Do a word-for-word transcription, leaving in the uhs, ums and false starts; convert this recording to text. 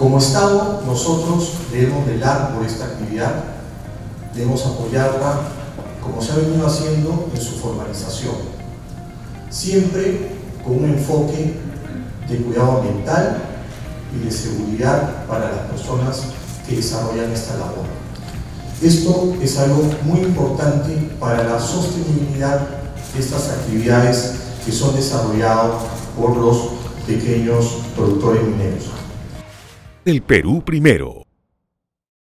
Como Estado, nosotros debemos velar por esta actividad, debemos apoyarla como se ha venido haciendo en su formalización, siempre con un enfoque de cuidado ambiental y de seguridad para las personas que desarrollan esta labor. Esto es algo muy importante para la sostenibilidad de estas actividades que son desarrolladas por los pequeños productores mineros. El Perú primero.